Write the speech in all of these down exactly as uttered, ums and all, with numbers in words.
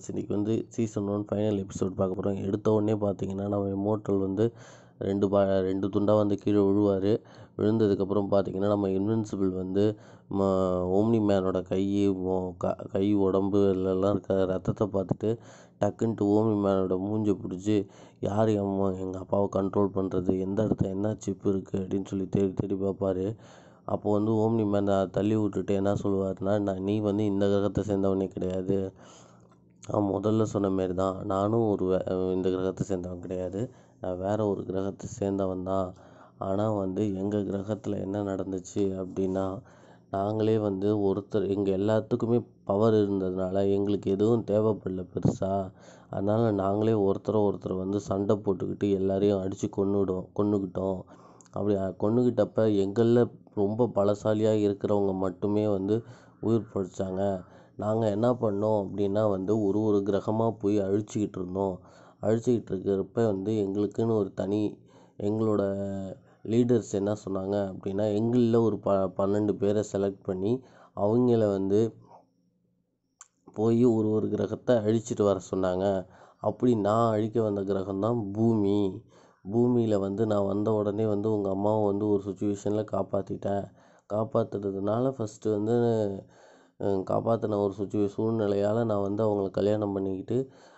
Internals இன்றைக்கி வந்து season one final episode பார்க்க போகிறோம். எடுத்த உடனே பார்த்தீங்கன்னா நம்ம இம்மோர்டல் வந்து ரெண்டு பா ரெண்டு துண்டாக வந்து கீழே விழுவார். விழுந்ததுக்கப்புறம் பார்த்தீங்கன்னா நம்ம இன்வின்சிபிள் வந்து ம ஓம்னி மேனோட கை க கை உடம்பு எல்லாம் இருக்க ரத்தத்தை பார்த்துட்டு டக்குன்ட்டு ஓம்னி மேனோட மூஞ்சை பிடிச்சி யார் அம்மா எங்கள் அப்பாவை கண்ட்ரோல் பண்ணுறது, எந்த இடத்துல என்ன சிப்பு இருக்குது அப்படின்னு சொல்லி தேடி தேடி பார்ப்பார். அப்போ வந்து ஓம்னி மேன் தள்ளி விட்டுட்டு என்ன சொல்லுவார்னா, நான் நீ வந்து இந்த கிரகத்தை சேர்ந்தவனே கிடையாது, நான் முதல்ல சொன்ன மாரி தான், நானும் ஒரு வே இந்த கிரகத்தை சேர்ந்தவன் கிடையாது, நான் வேறு ஒரு கிரகத்தை சேர்ந்தவன் தான். ஆனால் வந்து எங்கள் கிரகத்தில் என்ன நடந்துச்சு அப்படின்னா, நாங்களே வந்து ஒருத்தர் எங்கள் எல்லாத்துக்குமே பவர் இருந்ததுனால எங்களுக்கு எதுவும் தேவைப்படல பெருசாக. அதனால் நாங்களே ஒருத்தரை ஒருத்தர் வந்து சண்டை போட்டுக்கிட்டு எல்லாரையும் அடித்து கொன்னுவிடும் கொன்னுக்கிட்டோம். அப்படி கொன்னுக்கிட்டப்ப எங்களில் ரொம்ப பலசாலியாக இருக்கிறவங்க மட்டுமே வந்து உயிர் பிழைச்சாங்க. நாங்கள் என்ன பண்ணோம் அப்படின்னா வந்து ஒரு ஒரு கிரகமாக போய் அழிச்சிக்கிட்டு இருந்தோம். அழிச்சிக்கிட்டு இருக்கிறப்ப வந்து எங்களுக்குன்னு ஒரு தனி எங்களோட லீடர்ஸ் என்ன சொன்னாங்க அப்படின்னா, எங்களில் ஒரு ப பன்னெண்டு பேரை செலக்ட் பண்ணி அவங்கள வந்து போய் ஒரு ஒரு கிரகத்தை அழிச்சிட்டு வர சொன்னாங்க. அப்படி நான் அழிக்க வந்த கிரகம்தான் பூமி. பூமியில் வந்து நான் வந்த உடனே வந்து உங்கள் அம்மாவை வந்து ஒரு சுச்சுவேஷனில் காப்பாற்றிட்டேன். காப்பாற்றுறதுனால ஃபஸ்ட்டு வந்து காப்பாற்றின ஒரு சுச்சுவே சூழ்நிலையால் நான் வந்து அவங்கள கல்யாணம் பண்ணிக்கிட்டு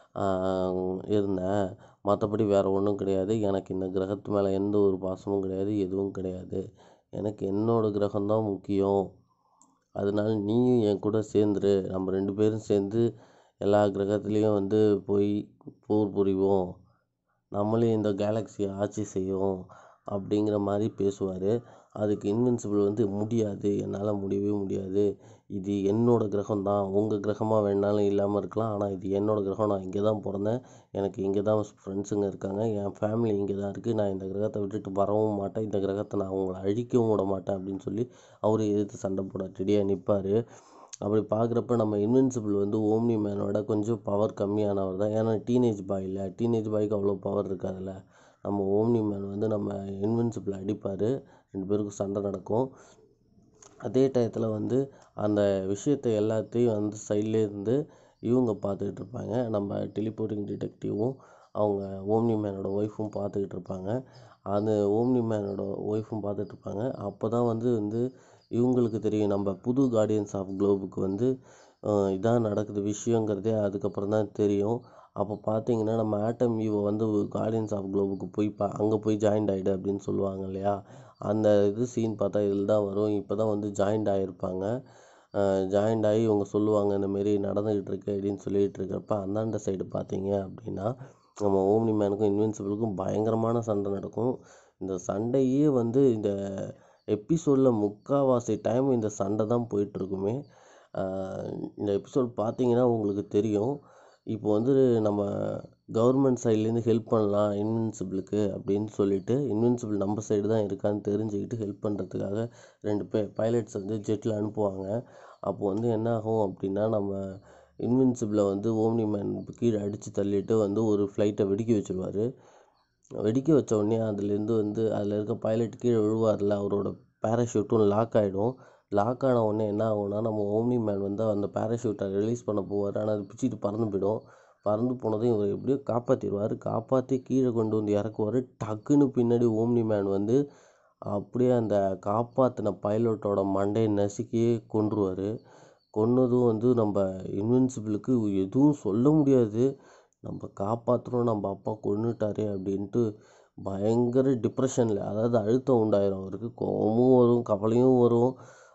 இருந்தேன். மற்றபடி வேறு ஒன்றும் கிடையாது. எனக்கு இந்த கிரகத்து மேலே எந்த ஒரு பாசமும் கிடையாது, எதுவும் கிடையாது. எனக்கு என்னோடய கிரகம்தான் முக்கியம். அதனால நீயும் என் கூட சேர்ந்துரு, நம்ம ரெண்டு பேரும் சேர்ந்து எல்லா கிரகத்துலேயும் வந்து போய் போர் புரிவோம், நம்மளே இந்த கேலக்ஸியை ஆட்சி செய்வோம் அப்படிங்கிற மாதிரி பேசுவார். அதுக்கு இன்வின்சிபிள் வந்து முடியாது, என்னால் முடியவே முடியாது, இது என்னோடய கிரகம் தான், உங்கள் கிரகமாக வேணாலும் இல்லாமல் இருக்கலாம், ஆனால் இது என்னோடய கிரகம், நான் இங்கே தான் பிறந்தேன், எனக்கு இங்கே தான் ஃப்ரெண்ட்ஸுங்க இருக்காங்க, என் ஃபேமிலி இங்கே தான் இருக்குது, நான் இந்த கிரகத்தை விட்டுட்டு வரவும் மாட்டேன், இந்த கிரகத்தை நான் உங்களை அழிக்கவும் விட மாட்டேன் அப்படின்னு சொல்லி அவர் எதிர்த்து சண்டை போட ரெடியாக நிற்பார். அப்படி பார்க்குறப்ப நம்ம இன்வின்சிபிள் வந்து ஓம்னி மேனோட கொஞ்சம் பவர் கம்மியானவர் தான். ஏன்னா டீனேஜ் பாய் இல்லை, டீனேஜ் பாய்க்கு அவ்வளோ பவர் இருக்காதுல்ல. நம்ம ஓம்னி மேன் வந்து நம்ம இன்வின்சிபிள் அடிப்பார், ரெண்டு பேருக்கும் சண்டை நடக்கும். அதே டயத்தில் வந்து அந்த விஷயத்தை எல்லாத்தையும் வந்து சைட்லேருந்து இவங்க பார்த்துக்கிட்டு இருப்பாங்க. நம்ம டெலிபோர்ட்டிங் டிடெக்டிவும் அவங்க ஓம்னி மேனோட ஒய்ஃபும் பார்த்துக்கிட்டு இருப்பாங்க. அந்த ஓம்னி மேனோட ஒய்ஃபும் பார்த்துட்டு இருப்பாங்க. அப்போ தான் வந்து வந்து இவங்களுக்கு தெரியும் நம்ம புது கார்டியன்ஸ் ஆஃப் குளோபுக்கு வந்து இதான் நடக்குது விஷயங்கிறதே அதுக்கப்புறம் தான் தெரியும். அப்போ பார்த்தீங்கன்னா நம்ம ஆட்டம் ஈவோ வந்து கார்டியன்ஸ் ஆஃப் குளோபுக்கு போய் பா அங்கே போய் ஜாயின்ட் ஆகிடு அப்படின்னு சொல்லுவாங்க இல்லையா, அந்த இது சீன் பார்த்தா இதில் தான் வரும். இப்போ தான் வந்து ஜாயின்ட் ஆகியிருப்பாங்க. ஜாயின்ட் ஆகி இவங்க சொல்லுவாங்க இந்தமாரி நடந்துக்கிட்டு இருக்கு அப்படின்னு சொல்லிகிட்டு இருக்கிறப்ப அந்தாண்ட சைடு பார்த்தீங்க அப்படின்னா நம்ம ஓம்னி மேனுக்கும் இன்வின்சிபிளுக்கும் பயங்கரமான சண்டை நடக்கும். இந்த சண்டையே வந்து இந்த எபிசோடில் முக்கால்வாசி டைம் இந்த சண்டை தான் போயிட்டுருக்குமே. இந்த எபிசோட் பார்த்தீங்கன்னா உங்களுக்கு தெரியும். இப்போ வந்து நம்ம கவர்மெண்ட் சைட்லேருந்து ஹெல்ப் பண்ணலாம் இன்வின்சிபிளுக்கு அப்படின்னு சொல்லிட்டு இன்வின்சிபிள் நம்ம சைடு தான் இருக்கான்னு தெரிஞ்சுக்கிட்டு ஹெல்ப் பண்ணுறதுக்காக ரெண்டு பே பைலட்ஸ் வந்து ஜெட்டில் அனுப்புவாங்க. அப்போ வந்து என்ன ஆகும் அப்படின்னா, நம்ம இன்வின்சிபிளை வந்து ஓம்னி மேன் கீழே அடித்து தள்ளிட்டு வந்து ஒரு ஃப்ளைட்டை வெடிக்க வச்சுருவார். வெடிக்க வச்ச உடனே அதுலேருந்து வந்து அதில் இருக்க பைலட் கீழே விழுவார்ல, அவரோட பேராஷூட்டும் லாக் ஆகிடும். லாக் ஆன உடனே என்ன ஆகும்னா, நம்ம ஓம்னி மேன் வந்து அந்த பேராஷூட்டை ரிலீஸ் பண்ண போவார். ஆனால் அது பிச்சுட்டு பறந்து போயிடும். பறந்து போனதும் இவர் எப்படியோ காப்பாற்றிடுவார். காப்பாற்றி கீழே கொண்டு வந்து இறக்குவார். டக்குன்னு பின்னாடி ஓம்னி மேன் வந்து அப்படியே அந்த காப்பாற்றின பைலட்டோட மண்டையை நசுக்கியே கொன்றுவார். கொன்னதும் வந்து நம்ம இன்வின்சிபிளுக்கு எதுவும் சொல்ல முடியாது, நம்ம காப்பாற்றுறோம், நம்ம அப்பா கொன்னுட்டாரே அப்படின்ட்டு பயங்கர டிப்ரெஷனில், அதாவது அழுத்தம் உண்டாயிரும் அவருக்கு. கோபமும் வரும், கவலையும் வரும்,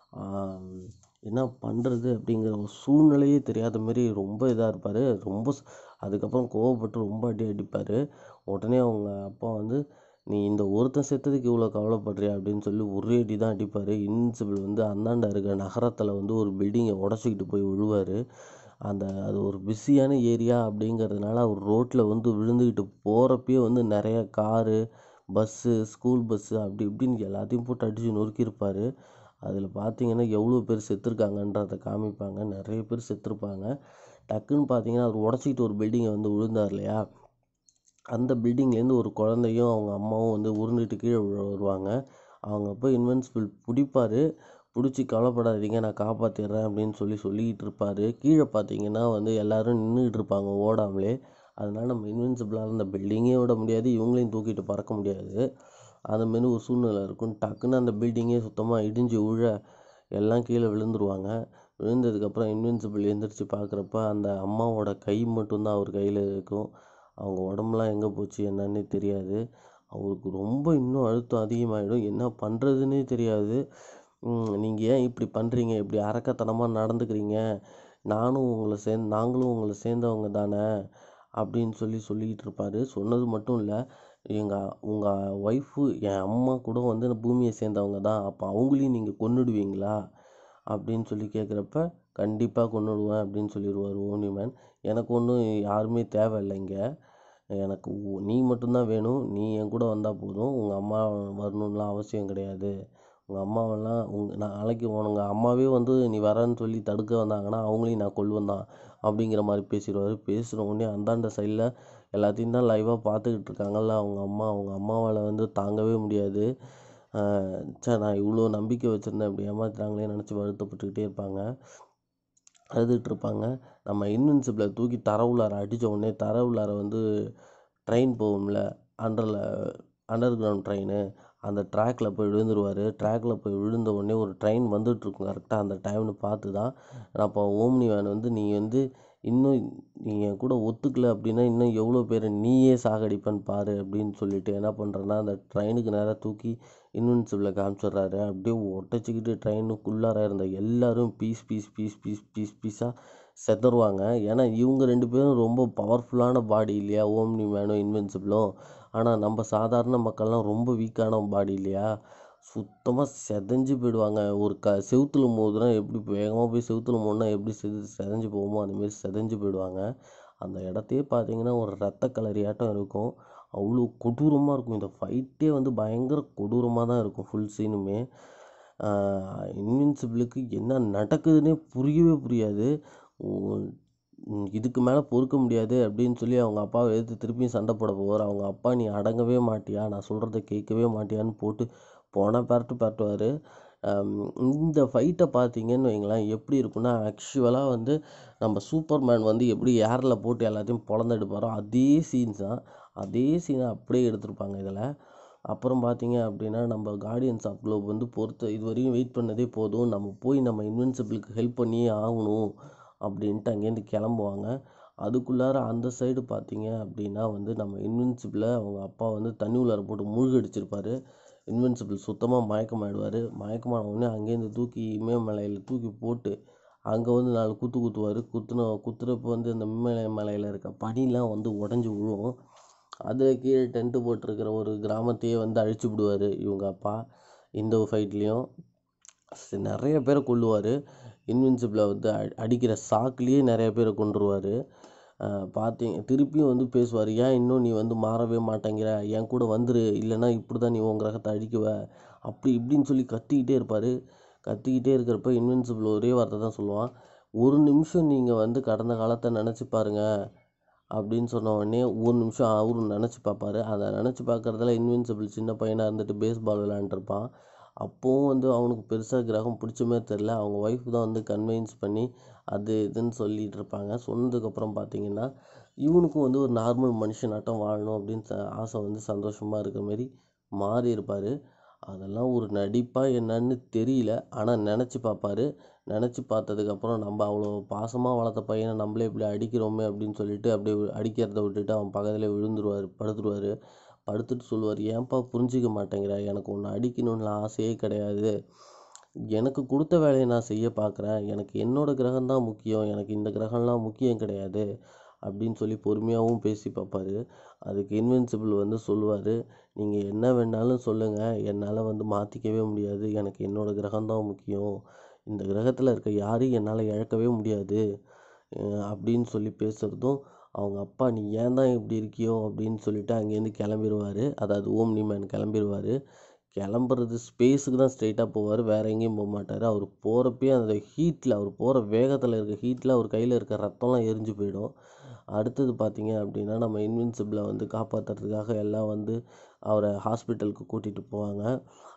என்ன பண்ணுறது அப்படிங்கிற ஒரு சூழ்நிலையே தெரியாத மாரி ரொம்ப இதாக இருப்பார். ரொம்ப அதுக்கப்புறம் கோவப்பட்டு ரொம்ப அடி அடிப்பார். உடனே அவங்க அப்பா வந்து நீ இந்த ஒருத்தன் செத்ததுக்கு இவ்வளோ கவலைப்படுறியா அப்படின்னு சொல்லி ஒரே அடி தான் அடிப்பார். இன்வின்சிபிள் வந்து அந்தாண்ட இருக்க நகரத்தில் வந்து ஒரு பில்டிங்கை உடச்சிக்கிட்டு போய் விழுவார். அந்த அது ஒரு பிஸியான ஏரியா அப்படிங்கிறதுனால அவர் ரோட்டில் வந்து விழுந்துக்கிட்டு போகிறப்பயே வந்து நிறைய காரு, பஸ்ஸு, ஸ்கூல் பஸ்ஸு அப்படி இப்படின்னு எல்லாத்தையும் போட்டு அடித்து நொறுக்கியிருப்பார். அதில் பார்த்தீங்கன்னா எவ்வளோ பேர் செத்துருக்காங்கன்றதை காமிப்பாங்க. நிறைய பேர் செத்துருப்பாங்க. டக்குன்னு பார்த்தீங்கன்னா அவர் உடச்சிக்கிட்டு ஒரு பில்டிங்கை வந்து விழுந்தார் இல்லையா, அந்த பில்டிங்லேருந்து ஒரு குழந்தையும் அவங்க அம்மாவும் வந்து உருண்டுட்டு கீழே வருவாங்க. அவங்க போய் இன்வின்சிபிள் பிடிப்பார். பிடிச்சி கவலைப்படாதீங்க நான் காப்பாற்றிடுறேன் அப்படின்னு சொல்லி சொல்லிக்கிட்டு இருப்பார். கீழே பார்த்தீங்கன்னா வந்து எல்லோரும் நின்றுக்கிட்டு இருப்பாங்க ஓடாமலே. அதனால நம்ம இன்வின்சிபிளாக அந்த பில்டிங்கே விட முடியாது, இவங்களையும் தூக்கிட்டு பறக்க முடியாது. அதுமாரி ஒரு சூழ்நிலை இருக்கும். டக்குன்னு அந்த பில்டிங்கே சுத்தமாக இடிஞ்சு விழ எல்லாம் கீழே விழுந்துருவாங்க. விழுந்ததுக்கப்புறம் இன்வின்சிபிள் எந்திரிச்சு பார்க்குறப்ப அந்த அம்மாவோட கை மட்டும்தான் அவர் கையில் இருக்கும். அவங்க உடம்புலாம் எங்கே போச்சு என்னன்னே தெரியாது. அவருக்கு ரொம்ப இன்னும் அழுத்தம் அதிகமாகிடும். என்ன பண்ணுறதுன்னே தெரியாது. நீங்கள் ஏன் இப்படி பண்ணுறீங்க, இப்படி அரக்கத்தனமாக நடந்துக்கிறீங்க, நானும் உங்களை சேர்ந்து நாங்களும் உங்களை சேர்ந்தவங்க தானே அப்படின்னு சொல்லி சொல்லிக்கிட்டு இருப்பார். சொன்னது மட்டும் இல்லை, எங்கள் உங்கள் ஒய்ஃபு என் அம்மா கூட வந்து பூமியை சேர்ந்தவங்க தான், அப்போ அவங்களையும் நீங்கள் கொன்னுடுவீங்களா அப்படின்னு சொல்லி கேட்குறப்ப கண்டிப்பாக கொன்னுடுவேன் அப்படின்னு சொல்லிடுவார் ஓம்னிமேன். எனக்கு ஒன்றும் யாருமே தேவையில்லை இங்கே, எனக்கு நீ மட்டும்தான் வேணும், நீ என் கூட வந்தால் போதும், உங்கள் அம்மா வரணும்லாம் அவசியம் கிடையாது. உங்கள் அம்மாவெல்லாம் உங் நாளைக்கு உங்கள் அம்மாவே வந்து நீ வரேன்னு சொல்லி தடுக்க வந்தாங்கன்னா அவங்களையும் நான் கொல்லுவேன் தான் அப்படிங்கிற மாதிரி பேசிடுவார். பேசுகிற உடனே அந்தாண்ட சைடில் எல்லாத்தையும் தான் லைவாக பார்த்துக்கிட்டு இருக்காங்கல்ல அவங்க அம்மா, அவங்க அம்மாவால் வந்து தாங்கவே முடியாது. சே நான் இவ்வளோ நம்பிக்கை வச்சுருந்தேன், இப்படி ஏமாத்துறாங்களே நினச்சி வருத்தப்பட்டுக்கிட்டே இருப்பாங்க, அழுதுகிட்டு இருப்பாங்க. நம்ம இன்வின்சிபிளை தூக்கி தர உள்ளார அடித்த உடனே தர உள்ளார வந்து ட்ரெயின் போகும்ல, அண்டரில் அண்டர் கிரவுண்ட் ட்ரெயின், அந்த ட்ராக்கில் போய் விழுந்துருவார். ட்ராக்கில் போய் விழுந்த உடனே ஒரு ட்ரெயின் வந்துட்டுருக்கும் கரெக்டாக அந்த டைம்னு பார்த்து தான் அப்போ ஓம்னி வேன் வந்து நீ வந்து இன்னும் நீ என் கூட ஒத்துக்கலை அப்படின்னா இன்னும் எவ்வளோ பேர் நீயே சாகடிப்பேன்னு பாரு அப்படின்னு சொல்லிட்டு என்ன பண்ணுறேன்னா அந்த ட்ரெயினுக்கு நேராக தூக்கி இன்வின்சிபிளை காமிச்சிடுறாரு. அப்படியே ஒட்டச்சிக்கிட்டு ட்ரெயினுக்குள்ளார இருந்த எல்லோரும் piece piece piece piece piece பீஸாக செதறுவாங்க. ஏன்னா இவங்க ரெண்டு பேரும் ரொம்ப பவர்ஃபுல்லான பாடி இல்லையா, ஓம்னி மேனும் இன்வின்சிபிளும். ஆனால் நம்ம சாதாரண மக்கள்லாம் ரொம்ப வீக்கான பாடி இல்லையா, சுத்தமாக செதஞ்சு போயிடுவாங்க. ஒரு க செவுத்துல மோதுனா எப்படி வேகமாக போய் செவுத்துல மோதுனா எப்படி செது செதஞ்சு போகுமோ அந்தமாரி செதஞ்சு போயிடுவாங்க. அந்த இடத்தையே பார்த்தீங்கன்னா ஒரு ரத்த கலரியாட்டம் இருக்கும். அவ்வளோ கொடூரமாக இருக்கும். இந்த ஃபைட்டே வந்து பயங்கர கொடூரமாக தான் இருக்கும் ஃபுல் சீனுமே. இன்வின்சிபிளுக்கு என்ன நடக்குதுன்னே புரியவே புரியாது. இதுக்கு மேலே பொறுக்க முடியாது அப்படின்னு சொல்லி அவங்க அப்பாவை எதிர்த்து திருப்பியும் சண்டை போட போவார். அவங்க அப்பா நீ அடங்கவே மாட்டியா, நான் சொல்கிறத கேட்கவே மாட்டியான்னு போட்டு போனால் பரட்டு பரட்டுவார். இந்த ஃபைட்டை பார்த்தீங்கன்னு வைங்களேன் எப்படி இருக்குன்னா, ஆக்சுவலாக வந்து நம்ம சூப்பர்மேன் வந்து எப்படி ஏரில் போட்டு எல்லாத்தையும் பொழந்தெடுப்பாரோ அதே சீன்ஸ் தான், அதே சீனை அப்படியே எடுத்திருப்பாங்க இதில். அப்புறம் பார்த்தீங்க அப்படின்னா நம்ம கார்டியன்ஸ் ஆஃப் குளோப் வந்து பொறுத்த இது வரையும் வெயிட் பண்ணதே போதும், நம்ம போய் நம்ம இன்வின்சிபிளுக்கு ஹெல்ப் பண்ணியே ஆகணும் அப்படின்ட்டு அங்கேருந்து கிளம்புவாங்க. அதுக்குள்ளார அந்த சைடு பார்த்தீங்க அப்படின்னா வந்து நம்ம இன்வின்சிபிளை அவங்க அப்பா வந்து தண்ணி உள்ளார போட்டு மூழ்கடிச்சிருப்பார். இன்வின்சிபிள் சுத்தமாக மயக்கமாயிடுவார். மயக்கமான உடனே அங்கேருந்து தூக்கி இமயமலையில் தூக்கி போட்டு அங்கே வந்து நாலு குத்து குத்துவார். குத்துன குத்துறப்போ வந்து அந்த இமயமலை மலையில் இருக்க பனிலாம் வந்து உடஞ்சி விழுவும். அதில் கீழே டென்ட்டு போட்டிருக்கிற ஒரு கிராமத்தையே வந்து அழிச்சு விடுவார் இவங்க அப்பா. இந்த ஃபைட்லேயும் நிறைய பேரை கொல்லுவார். இன்வின்சிபிளை வந்து அடிக்கிற சாக்குலேயே நிறைய பேரை கொண்டுருவார். பார்த்தீங்க திருப்பியும் வந்து பேசுவார், ஏன் இன்னும் நீ வந்து மாறவே மாட்டேங்கிற, என் கூட வந்துரு, இல்லைன்னா இப்படி தான் நீ உன் கிரகத்தை அழிக்குவ அப்படி இப்படின்னு சொல்லி கத்திக்கிட்டே இருப்பார். கத்திக்கிட்டே இருக்கிறப்ப இன்வின்சிபிள் ஒரே வார்த்தை தான் சொல்லுவான், ஒரு நிமிஷம் நீங்கள் வந்து கடந்த காலத்தை நினச்சி பாருங்க அப்படின்னு சொன்ன உடனே ஒரு நிமிஷம் அவரும் நினச்சி பார்ப்பாரு. அதை நினச்சி பார்க்குறதுல இன்வின்சிபிள் சின்ன பையனாக இருந்துட்டு பேஸ் பால் விளையாண்டுருப்பான். அப்போவும் வந்து அவனுக்கு பெருசாக கிரகம் பிடிச்ச மாதிரி தெரில. அவங்க ஒய்ஃப் தான் வந்து கன்வின்ஸ் பண்ணி அது இதுன்னு சொல்லிகிட்டு இருப்பாங்க. சொன்னதுக்கப்புறம் பார்த்தீங்கன்னா இவனுக்கும் வந்து ஒரு நார்மல் மனுஷனாட்டம் வாழணும் அப்படின்னு ச ஆசை வந்து சந்தோஷமாக இருக்கிற மாரி மாறி இருப்பார். அதெல்லாம் ஒரு நடிப்பாக என்னன்னு தெரியல, ஆனால் நினச்சி பார்ப்பாரு. நினச்சி பார்த்ததுக்கப்புறம் நம்ம அவ்வளோ பாசமாக வளர்த்த பையனை நம்மளே இப்படி அடிக்கிறோமே அப்படின்னு சொல்லிட்டு அப்படியே அடிக்கிறத விட்டுட்டு அவன் பக்கத்துலேயே விழுந்துருவார், படுத்துருவார். படுத்துட்டு சொல்லுவார், ஏன்பா புரிஞ்சிக்க மாட்டேங்கிற, எனக்கு ஒன்று அடிக்கணும்னு ஆசையே கிடையாது, எனக்கு கொடுத்த வேலையை நான் செய்ய பார்க்குறேன், எனக்கு என்னோடய கிரகம்தான் முக்கியம், எனக்கு இந்த கிரகம்லாம் முக்கியம் கிடையாது அப்படின்னு சொல்லி பொறுமையாகவும் பேசி பார்ப்பார். அதுக்கு இன்வின்சிபிள் வந்து சொல்லுவார், நீங்கள் என்ன வேணாலும் சொல்லுங்கள், என்னால் வந்து மாற்றிக்கவே முடியாது, எனக்கு என்னோடய கிரகம்தான் முக்கியம், இந்த கிரகத்தில் இருக்க யாரையும் என்னால் இழக்கவே முடியாது அப்படின்னு சொல்லி பேசுகிறதும் அவங்க அப்பா நீ ஏன் தான் இப்படி இருக்கியோ அப்படின்னு சொல்லிட்டு அங்கேருந்து கிளம்பிடுவார். அதாவது ஓம்னி மேன் கிளம்பிடுவார். கிளம்புறது ஸ்பேஸுக்கு தான் ஸ்ட்ரெயிட்டாக போவார், வேறு எங்கேயும் போக மாட்டார். அவர் போகிறப்பயே அந்த ஹீட்டில், அவர் போகிற வேகத்தில் இருக்க ஹீட்டில் அவர் கையில் இருக்க ரத்தம்லாம் எரிஞ்சு போயிடும். அடுத்தது பார்த்தீங்க அப்படின்னா நம்ம இன்வின்சிபிளை வந்து காப்பாற்றுறதுக்காக எல்லாம் வந்து அவரை ஹாஸ்பிட்டலுக்கு கூட்டிகிட்டு போவாங்க.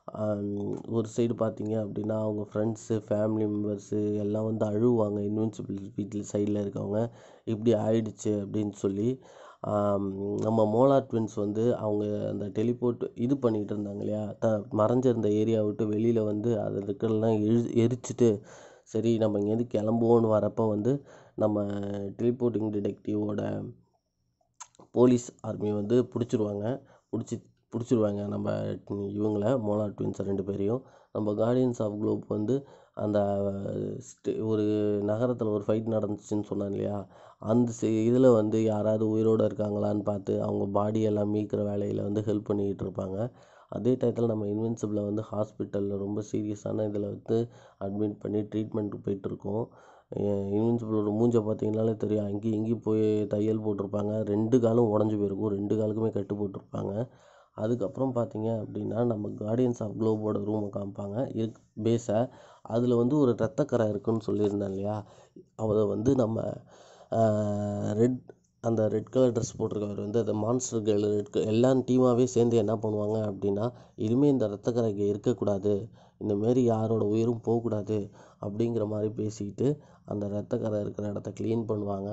ஒரு சைடு பார்த்தீங்க அப்படின்னா அவங்க ஃப்ரெண்ட்ஸு ஃபேமிலி மெம்பர்ஸு எல்லாம் வந்து அழுவாங்க. இன்வின்சிபிள் வீட்டில் சைடில் இருக்கவங்க இப்படி ஆயிடுச்சு அப்படின்னு சொல்லி. நம்ம மோலார் ட்வின்ஸ் வந்து அவங்க அந்த டெலிபோர்ட் இது பண்ணிகிட்டு இருந்தாங்க இல்லையா, த மறைஞ்சிருந்த ஏரியா விட்டு வெளியில் வந்து அதில் இருக்கிறதெல்லாம் எரி எரிச்சிட்டு சரி நம்ம இங்கேருந்து கிளம்புவோன்னு வரப்போ வந்து நம்ம டெலிபோர்ட்டிங் டிடெக்டிவோட போலீஸ் ஆர்மி வந்து பிடிச்சிருவாங்க. பிடிச்சி பிடிச்சிருவாங்க நம்ம இவங்கள மோலார் ட்வின்ஸை ரெண்டு பேரையும். நம்ம கார்டியன்ஸ் ஆஃப் குளோப் வந்து அந்த ஸ்டே ஒரு நகரத்தில் ஒரு ஃபைட் நடந்துச்சுன்னு சொன்னேன் இல்லையா, அந்த இதில் வந்து யாராவது உயிரோடு இருக்காங்களான்னு பார்த்து அவங்க பாடியெல்லாம் மீட்கிற வேலையில் வந்து ஹெல்ப் பண்ணிக்கிட்டு இருப்பாங்க. அதே டயத்தில் நம்ம இன்வின்சிபிளை வந்து ஹாஸ்பிட்டலில் ரொம்ப சீரியஸான இதில் வந்து அட்மிட் பண்ணி ட்ரீட்மெண்ட்டுக்கு போயிட்டுருக்கோம். இன்வின்சிபிளோட மூஞ்சை பார்த்தீங்கன்னாலே தெரியும், அங்கேயும் இங்கேயும் போய் தையல் போட்டிருப்பாங்க. ரெண்டு காலும் உடஞ்சி போயிருக்கும், ரெண்டு காலுக்குமே கட்டு போட்டிருப்பாங்க. அதுக்கப்புறம் பார்த்தீங்க அப்படின்னா நம்ம கார்டியன்ஸ் ஆஃப் குளோபோட ரூமை காமிப்பாங்க, இருக்கு பேஸை. அதில் வந்து ஒரு ரத்தக்கரை இருக்குன்னு சொல்லியிருந்தேன் இல்லையா, அதை வந்து நம்ம ரெட் அந்த ரெட் கலர் ட்ரெஸ் போட்டிருக்கவர் வந்து அந்த மான்ஸ்டர் கேர்ள் ரெட் எல்லாம் டீமாகவே சேர்ந்து என்ன பண்ணுவாங்க அப்படின்னா, இனிமேல் இந்த ரத்தக்கரை இங்கே இருக்கக்கூடாது, இந்தமாரி யாரோட உயிரும் போகக்கூடாது அப்படிங்கிற மாதிரி பேசிக்கிட்டு அந்த ரத்தக்கரை இருக்கிற இடத்த க்ளீன் பண்ணுவாங்க.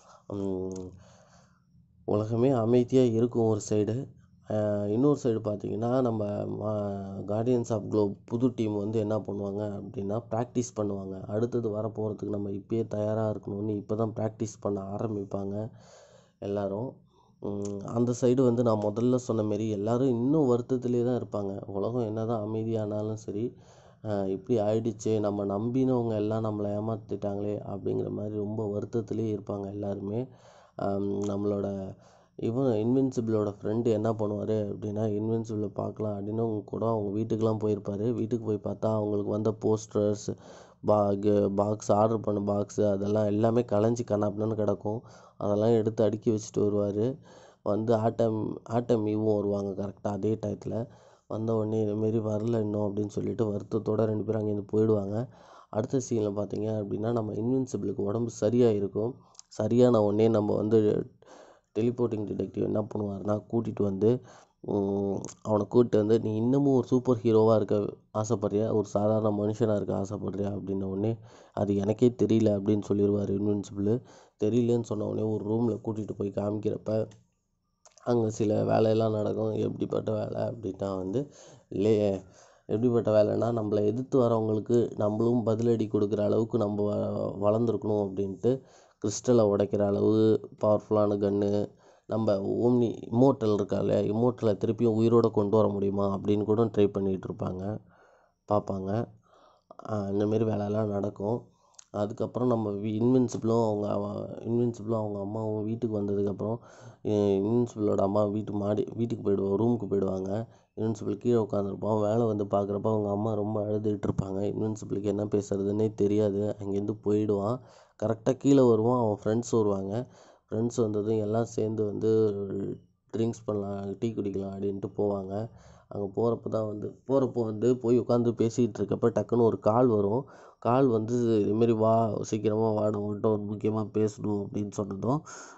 உலகமே அமைதியாக இருக்கும் ஒரு சைடு. இன்னொரு சைடு பார்த்தீங்கன்னா நம்ம கார்டியன்ஸ் ஆஃப் குளோப் புது டீம் வந்து என்ன பண்ணுவாங்க அப்படின்னா ப்ராக்டிஸ் பண்ணுவாங்க. அடுத்தது வரப்போகிறதுக்கு நம்ம இப்போயே தயாராக இருக்கணும்னு இப்போ தான் ப்ராக்டிஸ் பண்ண ஆரம்பிப்பாங்க எல்லோரும். அந்த சைடு வந்து நான் முதல்ல சொன்ன மாரி எல்லோரும் இன்னும் வருத்தத்திலே தான் இருப்பாங்க. உலகம் என்ன தான் அமைதியானாலும் சரி, இப்படி ஆயிடுச்சு, நம்ம நம்பினவங்க எல்லாம் நம்மளை ஏமாற்றிட்டாங்களே அப்படிங்கிற மாதிரி ரொம்ப வருத்தத்திலே இருப்பாங்க எல்லாருமே. நம்மளோட இவன் இன்வின்சிபிளோட ஃப்ரெண்டு என்ன பண்ணுவார் அப்படின்னா, இன்வின்சிபிளை பார்க்கலாம் அப்படின்னு அவங்க கூட அவங்க வீட்டுக்கெலாம் போயிருப்பார். வீட்டுக்கு போய் பார்த்தா அவங்களுக்கு வந்த போஸ்டர்ஸ், பாகு பாக்ஸ் ஆர்டர் பண்ண பாக்ஸு அதெல்லாம் எல்லாமே கலைஞ்சி கண்ணாப்பின்னு கிடக்கும். அதெல்லாம் எடுத்து அடுக்கி வச்சுட்டு வருவார். வந்து ஆட்டம் ஆட்டம் ஈவும் வருவாங்க கரெக்டாக அதே டயத்தில். வந்த உடனே இதுமாரி வரல இன்னும் அப்படின்னு சொல்லிட்டு வருத்தத்தோடு ரெண்டு பேரும் அங்கேருந்து போயிடுவாங்க. அடுத்த சீனில் பார்த்தீங்க அப்படின்னா நம்ம இன்வின்சிபிளுக்கு உடம்பு சரியாக இருக்கும். சரியான உடனே நம்ம வந்து டெலிபோர்ட்டிங் டிடெக்டிவ் என்ன பண்ணுவார்னா கூட்டிகிட்டு வந்து அவனை கூப்பிட்டு வந்து, நீ இன்னமும் ஒரு சூப்பர் ஹீரோவாக இருக்க ஆசைப்பட்றியா, ஒரு சாதாரண மனுஷனாக இருக்க ஆசைப்பட்றியா அப்படின்ன உடனே அது எனக்கே தெரியல அப்படின்னு சொல்லிடுவார் இன்வின்சிபிள். தெரியலன்னு சொன்ன உடனே ஒரு ரூமில் கூட்டிகிட்டு போய் காமிக்கிறப்ப அங்கே சில வேலையெல்லாம் நடக்கும். எப்படிப்பட்ட வேலை அப்படின்னா வந்து லே எப்படிப்பட்ட வேலைன்னா நம்மளை எதிர்த்து வரவங்களுக்கு நம்மளும் பதிலடி கொடுக்குற அளவுக்கு நம்ம வ வளர்ந்துருக்கணும் அப்படின்ட்டு கிறிஸ்டலை உடைக்கிற அளவு பவர்ஃபுல்லான கன்று, நம்ம ஓம்னி இம்மோர்டல் இருக்கா இல்லையா, இம்மோர்டலை திருப்பியும் உயிரோடு கொண்டு வர முடியுமா அப்படின்னு கூட ட்ரை பண்ணிகிட்டு இருப்பாங்க பார்ப்பாங்க. இந்தமாரி வேலையெல்லாம் நடக்கும். அதுக்கப்புறம் நம்ம இன்வின்சிபிளும் அவங்க இன்வின்சிபிளும் அவங்க அம்மாவும் வீட்டுக்கு வந்ததுக்கப்புறம் இன்வின்சிபிளோட அம்மா வீட்டு மாடி வீட்டுக்கு போயிடுவோம் ரூமுக்கு போயிடுவாங்க. இன்வின்சிபிள் கீழே உட்காந்துருப்பான். வேலை வந்து பார்க்குறப்ப அவங்க அம்மா ரொம்ப அழுதுகிட்டு இருப்பாங்க. இன்வின்சிபிளுக்கு என்ன பேசுறதுன்னே தெரியாது. அங்கேருந்து போயிடுவான். கரெக்டாக கீழே வருவான். அவன் ஃப்ரெண்ட்ஸ் வருவாங்க. ஃப்ரெண்ட்ஸ் வந்ததும் எல்லாம் சேர்ந்து வந்து ட்ரிங்க்ஸ் பண்ணலாம், டீ குடிக்கலாம் அப்படின்ட்டு போவாங்க. அங்கே போகிறப்ப தான் வந்து போகிறப்போ வந்து போய் உட்காந்து பேசிகிட்டு இருக்கப்போ டக்குன்னு ஒரு கால் வரும். கால் வந்து இதுமாரி வா சீக்கிரமாக வாட உன்கிட்ட ஒரு முக்கியமாக பேசணும் அப்படின்னு சொன்னதும்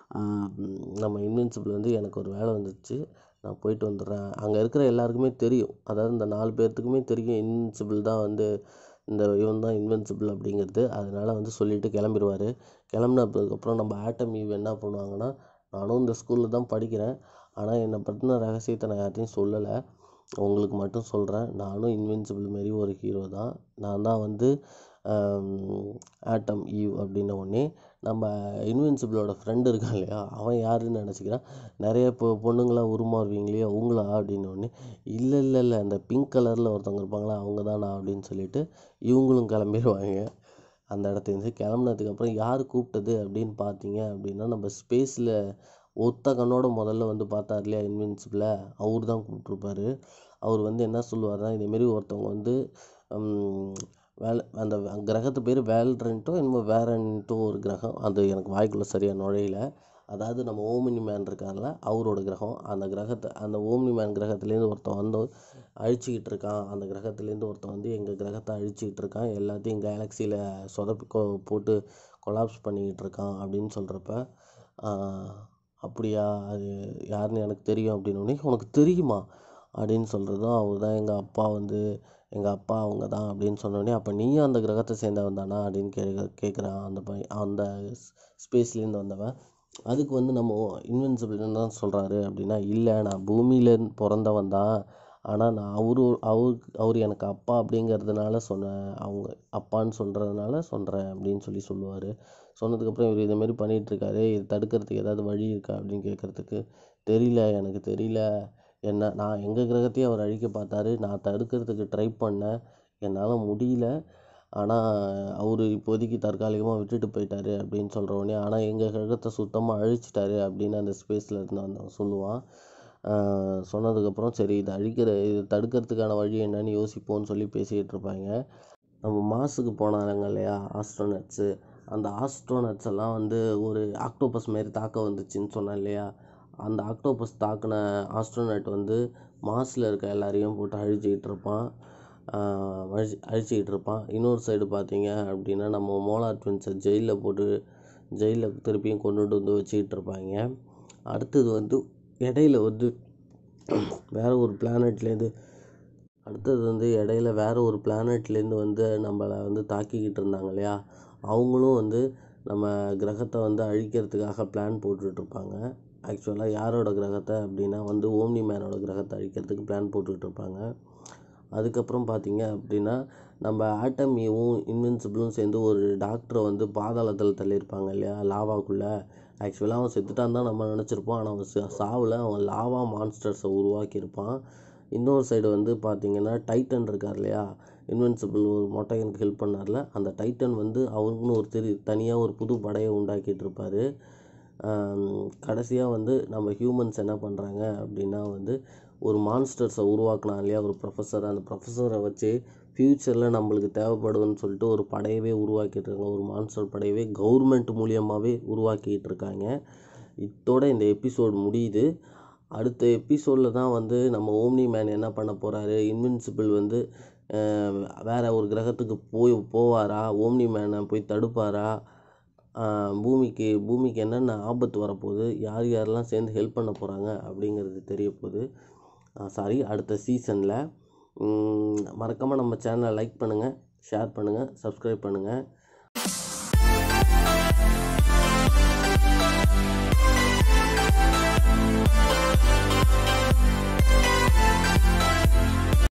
நம்ம இன்வின்சிபிள் வந்து எனக்கு ஒரு வேலை வந்துடுச்சு, நான் போயிட்டு வந்துடுறேன். அங்கே இருக்கிற எல்லாருக்குமே தெரியும், அதாவது இந்த நாலு பேர்த்துக்குமே தெரியும் இன்வின்சிபிள் தான் வந்து இந்த இவன் தான் இன்வின்சிபிள் அப்படிங்கிறது. அதனால் வந்து சொல்லிவிட்டு கிளம்பிடுவார். கிளம்புனதுக்கப்புறம் நம்ம ஆட்டம் ஈவ் என்ன பண்ணுவாங்கன்னா, நானும் இந்த ஸ்கூலில் தான் படிக்கிறேன், ஆனால் என்னை பற்றின ரகசியத்தை நான் யார்ட்டையும் சொல்லலை, உங்களுக்கு மட்டும் சொல்கிறேன். நானும் இன்வின்சிபிள் மாரி ஒரு ஹீரோ தான். நான் தான் வந்து ஆட்டம் ஈவ் அப்படின்ன உடனே நம்ம இன்வின்சிபிளோட ஃப்ரெண்டு இருக்கான் இல்லையா, அவன் யாருன்னு நினச்சிக்கிறான். நிறைய இப்போ பொண்ணுங்களாம் உருமாறுவீங்களே அவங்களா அப்படின்ன உடனே, இல்லை இல்லை இல்லை அந்த பிங்க் கலரில் ஒருத்தவங்க இருப்பாங்களா அவங்க தான் நான் அப்படின்னு சொல்லிட்டு இவங்களும் கிளம்பிடுவாங்க. அந்த இடத்துலேருந்து கிளம்புனதுக்கப்புறம் யார் கூப்பிட்டது அப்படின்னு பார்த்தீங்க அப்படின்னா, நம்ம ஸ்பேஸில் ஒத்த கண்ணோட முதல்ல வந்து பார்த்தார் இல்லையா இன்வின்சிபிளை, அவர் தான் கூப்பிட்ருப்பாரு. அவர் வந்து என்ன சொல்லுவார்னா, இதேமாரி ஒருத்தவங்க வந்து வேலை அந்த கிரகத்து பேர் வேல்ரன்ட்டோ என்னமோ வேரன்ட்டோ ஒரு கிரகம், அது எனக்கு வாய்க்குள்ளே சரியாக நுழையில. அதாவது நம்ம ஓமினி மேன் இருக்கார்ல அவரோட கிரகம். அந்த கிரகத்தை அந்த ஓமினி மேன் கிரகத்துலேருந்து ஒருத்தன் வந்து அழிச்சிக்கிட்டு இருக்கான். அந்த கிரகத்துலேருந்து ஒருத்தன் வந்து எங்கள் கிரகத்தை அழிச்சிக்கிட்டு இருக்கான், எல்லாத்தையும் கேலக்சியில் சொதப்பி கொ போட்டு கொலாப்ஸ் பண்ணிக்கிட்டு இருக்கான் அப்படின்னு சொல்கிறப்ப, அப்படியா அது யாருன்னு எனக்கு தெரியும் அப்படின்னோடனே, உனக்கு தெரியுமா, அப்படின்னு சொல்கிறதும் அவர் தான் எங்கள் அப்பா வந்து எங்கள் அப்பா அவங்க தான் அப்படின்னு சொன்னோடனே, அப்போ நீயும் அந்த கிரகத்தை சேர்ந்தவன் தானா அப்படின்னு கேட்க கேட்குறான் அந்த பையன், அந்த ஸ்பேஸ்லேருந்து வந்தவன். அதுக்கு வந்து நம்ம இன்வின்சிபிள் என்ன தான் சொல்கிறாரு அப்படின்னா, இல்லை நான் பூமியிலேருந்து பிறந்தவன் தான், ஆனால் நான் அவரு அவருக்கு அவர் எனக்கு அப்பா அப்படிங்கிறதுனால சொன்னேன், அவங்க அப்பான்னு சொல்கிறதுனால சொல்கிறேன் அப்படின்னு சொல்லி சொல்லுவார். சொன்னதுக்கப்புறம் இவர் இதுமாரி பண்ணிகிட்ருக்காரு, இது தடுக்கிறதுக்கு ஏதாவது வழி இருக்கா அப்படின்னு கேட்குறதுக்கு, தெரியல எனக்கு தெரியல, என்ன நான் எங்கள் கிரகத்தையும் அவர் அழிக்க பார்த்தாரு, நான் தடுக்கிறதுக்கு ட்ரை பண்ணேன், என்னால் முடியல, ஆனால் அவர் இப்போதைக்கு தற்காலிகமாக விட்டுட்டு போயிட்டாரு அப்படின்னு சொல்கிறவொடனே, ஆனால் எங்கள் கிரகத்தை சுத்தமாக அழிச்சிட்டாரு அப்படின்னு அந்த ஸ்பேஸில் இருந்து அந்த சொல்லுவான். சொன்னதுக்கப்புறம் சரி இதை அழிக்கிற இது தடுக்கிறதுக்கான வழி என்னன்னு யோசிப்போம்னு சொல்லி பேசிக்கிட்டு இருப்பாங்க. நம்ம மாசுக்கு போனாங்க இல்லையா ஆஸ்ட்ரோனட்ஸு, அந்த ஆஸ்ட்ரோனட்ஸ் எல்லாம் வந்து ஒரு ஆக்டோபஸ் மாரி தாக்க வந்துச்சுன்னு சொன்னேன் இல்லையா, அந்த ஆக்டோபஸ் தாக்கின ஆஸ்ட்ரோனட் வந்து மாஸில் இருக்க எல்லாரையும் போட்டு அழிச்சிக்கிட்டு இருப்பான் அழிச்சு அழிச்சிக்கிட்டு இருப்பான் இன்னொரு சைடு பார்த்தீங்க அப்படின்னா நம்ம மோலார் ட்வின்ஸை ஜெயிலில் போட்டு ஜெயிலில் திருப்பியும் கொண்டுட்டு வந்து வச்சுக்கிட்டு இருப்பாங்க. அடுத்தது வந்து இடையில வந்து வேறு ஒரு பிளானட்லேருந்து அடுத்தது வந்து இடையில வேறு ஒரு பிளானட்லேருந்து வந்து நம்மளை வந்து தாக்கிக்கிட்டு இருந்தாங்க இல்லையா, அவங்களும் வந்து நம்ம கிரகத்தை வந்து அழிக்கிறதுக்காக பிளான் போட்டுட்ருப்பாங்க. ஆக்சுவலாக யாரோட கிரகத்தை அப்படின்னா வந்து ஓம்னி மேனோட கிரகத்தை அழிக்கிறதுக்கு பிளான் போட்டுக்கிட்டு இருப்பாங்க. அதுக்கப்புறம் பார்த்தீங்க அப்படின்னா நம்ம ஆட்டமியும் இன்வின்சிபிளும் சேர்ந்து ஒரு டாக்டரை வந்து பாதாளத்தில் தள்ளியிருப்பாங்க இல்லையா லாவாக்குள்ளே. ஆக்சுவலாக அவன் செத்துட்டான் தான் நம்ம நினச்சிருப்போம், ஆனால் அவன் சாவில் அவன் லாவா மான்ஸ்டர்ஸை உருவாக்கியிருப்பான். இன்னொரு சைடு வந்து பார்த்திங்கன்னா டைட்டன் இருக்கார் இல்லையா, இன்வின்சிபிள் ஒரு மொட்டையனுக்கு ஹெல்ப் பண்ணார்ல, அந்த டைட்டன் வந்து அவருக்குன்னு ஒரு தெரி தனியாக ஒரு புது படையை உண்டாக்கிட்டு இருப்பார். கடைசியாக வந்து நம்ம ஹியூமன்ஸ் என்ன பண்ணுறாங்க அப்படின்னா வந்து ஒரு மான்ஸ்டர்ஸை உருவாக்கினா இல்லையா ஒரு ப்ரொஃபஸர், அந்த ப்ரொஃபஸரை வச்சு ஃப்யூச்சரில் நம்மளுக்கு தேவைப்படுதுன்னு சொல்லிட்டு ஒரு படையவே உருவாக்கிட்டு இருக்காங்க, ஒரு மான்ஸ்டர் படையவே கவர்மெண்ட் மூலியமாகவே உருவாக்கிட்டு இருக்காங்க. இதோட இந்த எபிசோடு முடியுது. அடுத்த எபிசோடில் தான் வந்து நம்ம ஓம்னி மேன் என்ன பண்ண போகிறாரு, இன்வின்சிபிள் வந்து வேறு ஒரு கிரகத்துக்கு போய் போவாரா, ஓம்னி மேனை போய் தடுப்பாரா, பூமிக்கு பூமிக்கு என்னென்ன ஆபத்து வரப்போகுது, யார் யாரெல்லாம் சேர்ந்து ஹெல்ப் பண்ண போகிறாங்க அப்படிங்கிறது தெரிய போகுது. சாரி அடுத்த சீசனில். மறக்காமல் நம்ம சேனலை லைக் பண்ணுங்கள், ஷேர் பண்ணுங்கள், சப்ஸ்கிரைப் பண்ணுங்கள்.